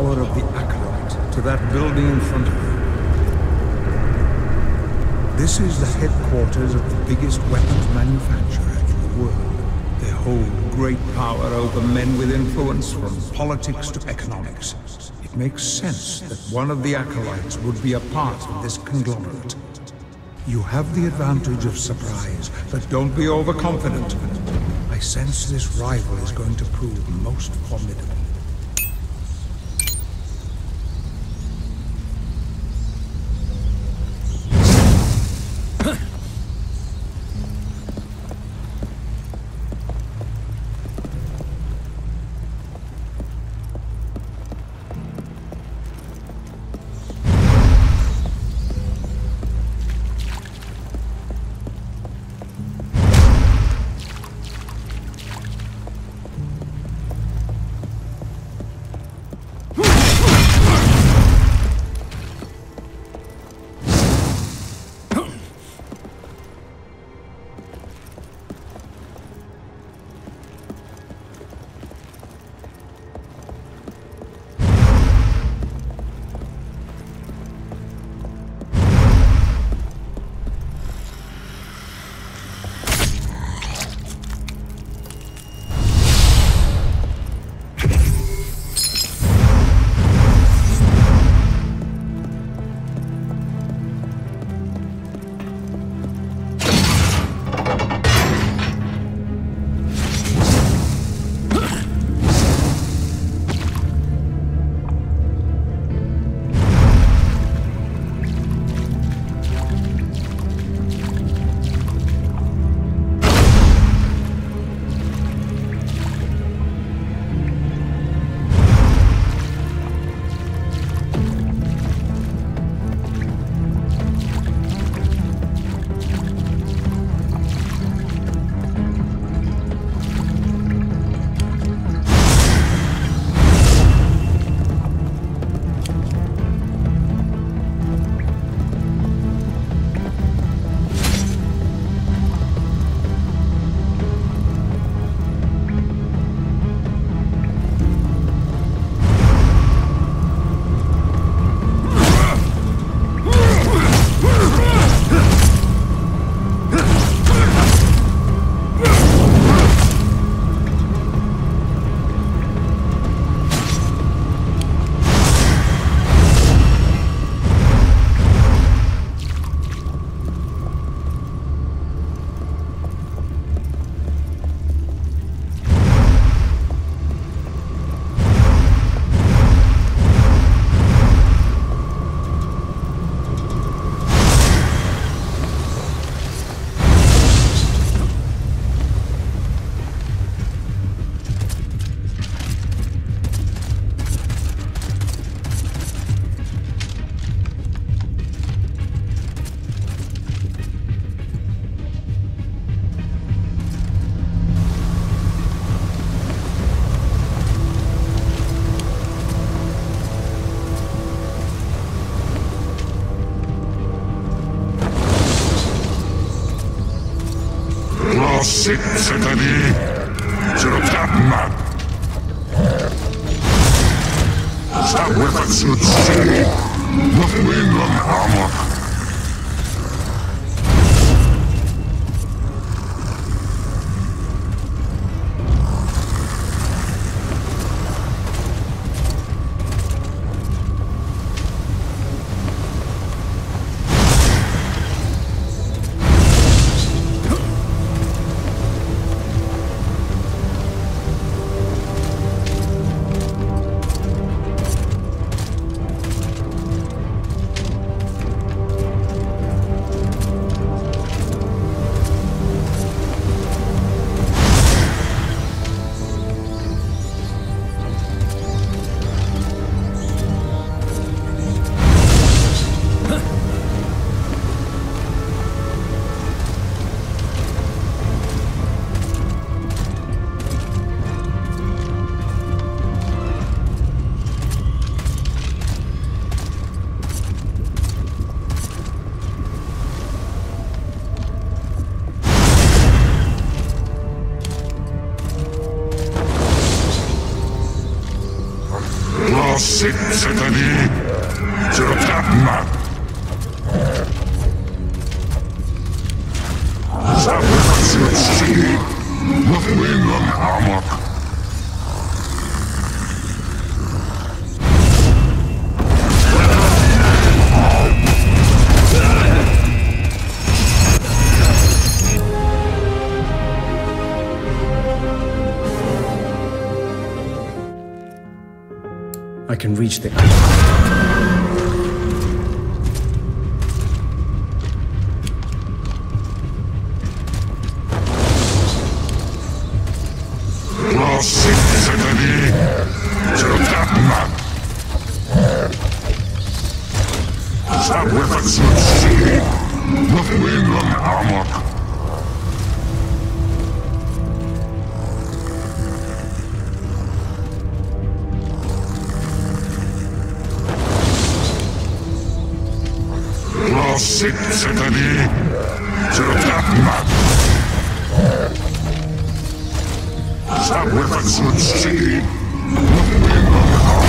tower of the Acolyte to that building in front of you. This is the headquarters of the biggest weapons manufacturer in the world. They hold great power over men with influence from politics to economics. It makes sense that one of the Acolytes would be a part of this conglomerate. You have the advantage of surprise, but don't be overconfident. I sense this rival is going to prove most formidable. Cette année, je le tape. That weapon should stay. Not mainland armor. Classique, c'est-à-dire sur le tapman. Sacrifice, nothing in an armor. I can reach the... Classique, c'est-à-dire sur le tapman. Sacrifice, nothing in an armor. Classique, c'est-à-dire sur le tapman. Sacrifice, nothing in an armor.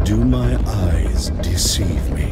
Do my eyes deceive me?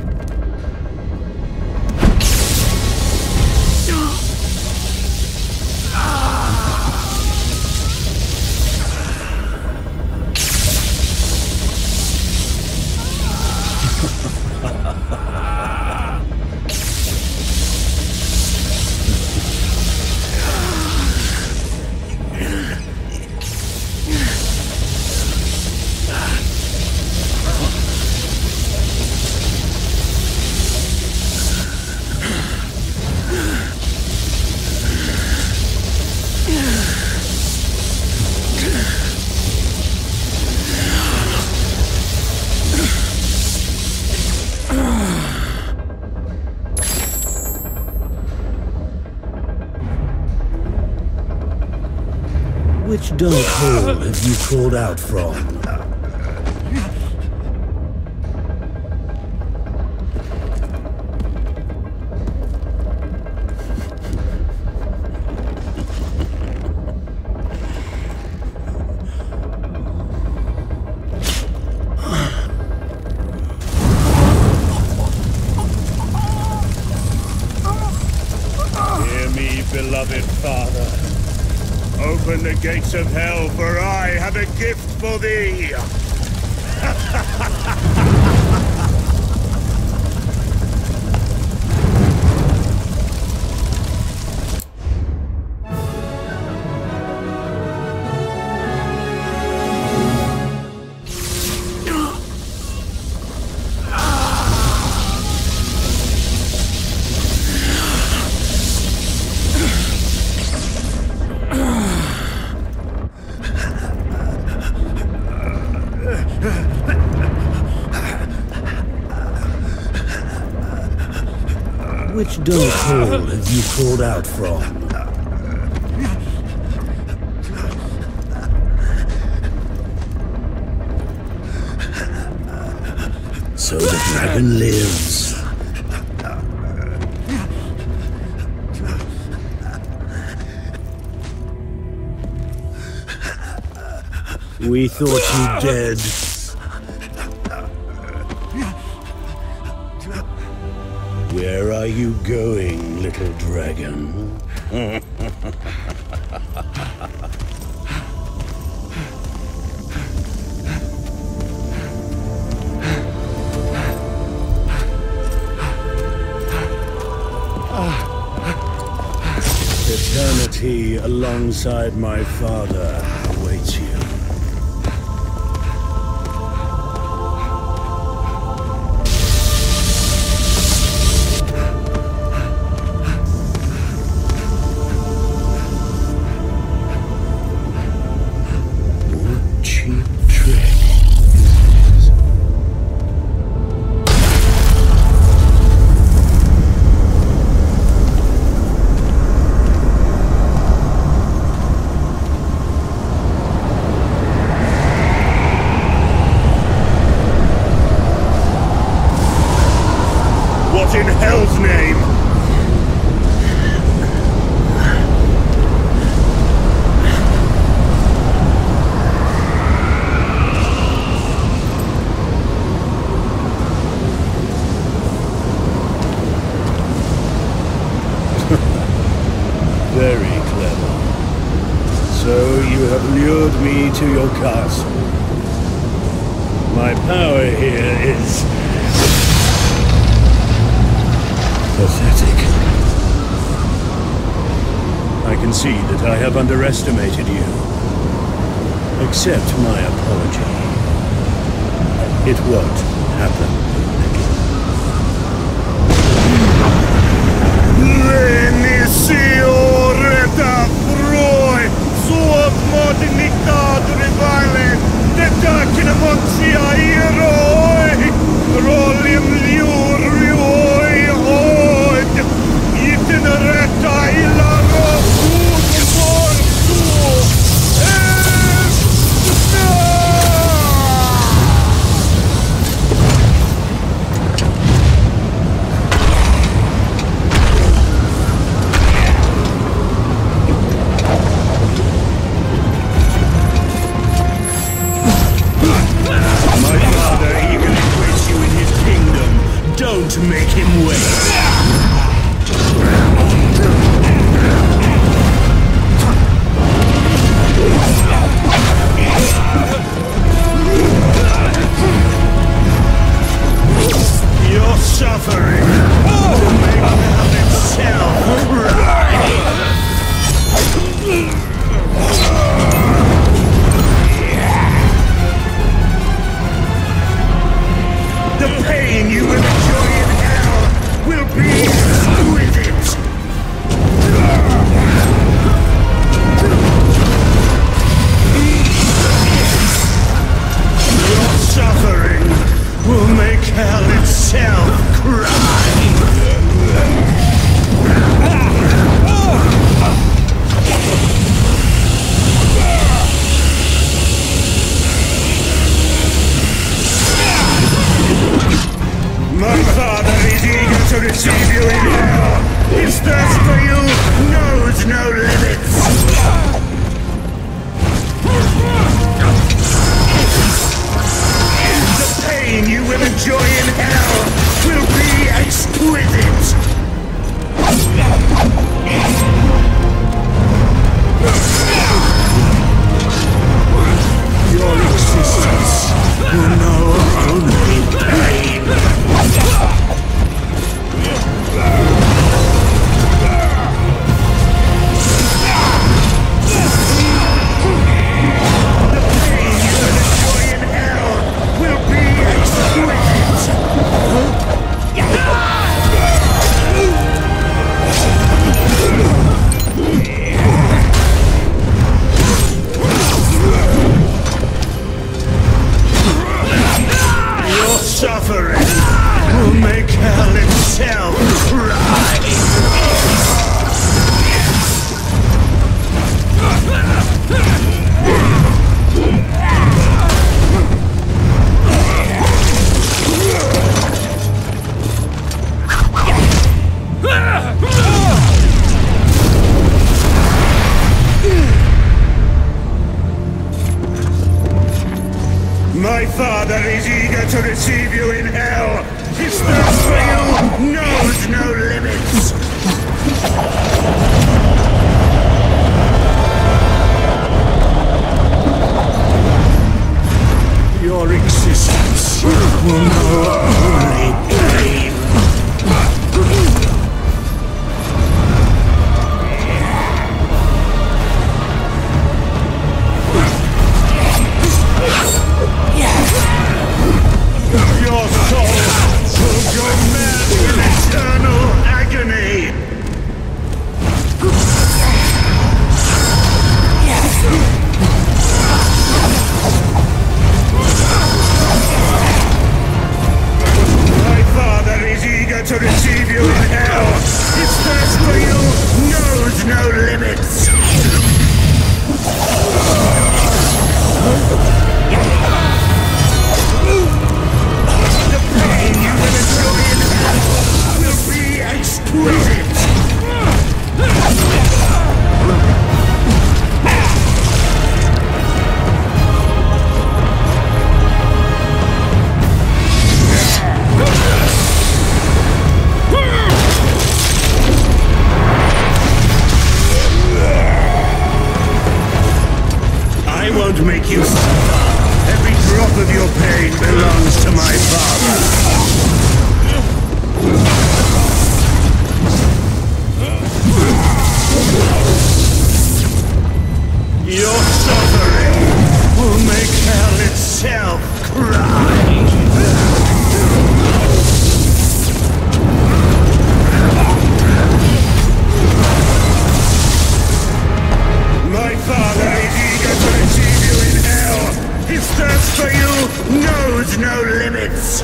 Which dark hole have you crawled out from? Hear me, beloved father. Open the gates of hell, for I have a gift for thee! Which dark hole have you crawled out from? So the dragon lives. We thought you dead. Where are you going, little dragon? Eternity alongside my father awaits you. What in hell's name? Very clever. So you have lured me to your castle. My power here is pathetic. I can see that I have underestimated you. Accept my apology. It won't happen again. Reta froi, suot modernitatori vaille, tetakina motsia iroi, rollim liurioi oid, iten reta illa rokuut mortu, Don't make him wait. Your suffering will make hell itself right. The pain you will enjoy in hell will be exquisite. Your suffering will make hell itself cry. My father is eager to receive you in hell. His thirst for you knows no limits. The pain you will enjoy in hell will be exquisite. Your existence will know only pain. Suffering will make hell itself cry. My father is eager to receive you in hell. His thirst for you knows no limits. Your existence will know only pain. Your soul will go mad in eternal agony. My father is eager to receive you in hell. His thirst for you knows no limits. You will enjoy in hell will be exquisite. I won't make you suffer. Every drop of your pain belongs to my father. Your suffering will make hell itself cry. My father is eager to receive you in hell. His thirst for you knows no limits.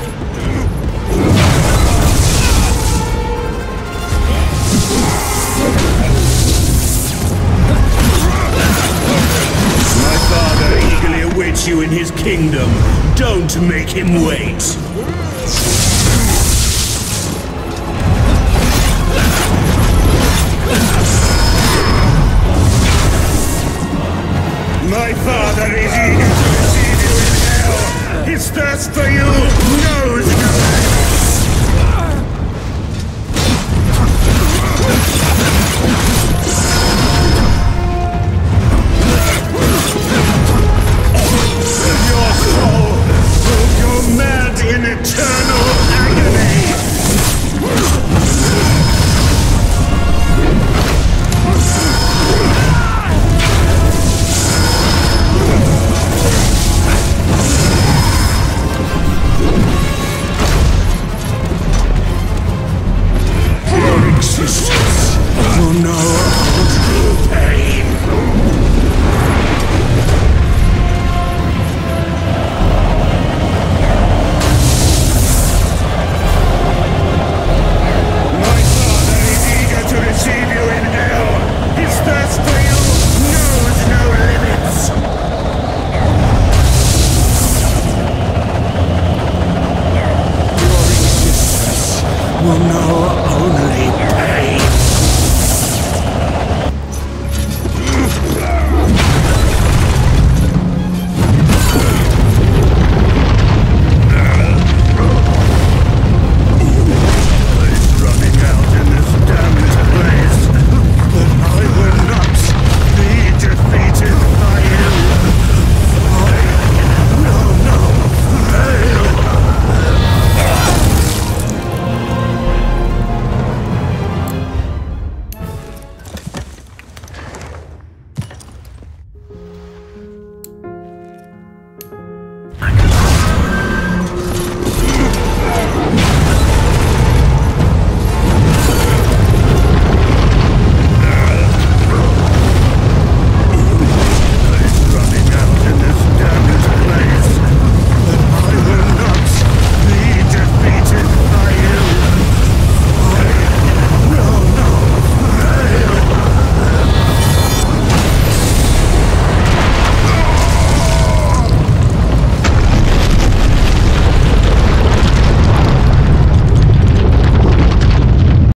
My father eagerly awaits you in his kingdom. Don't make him wait.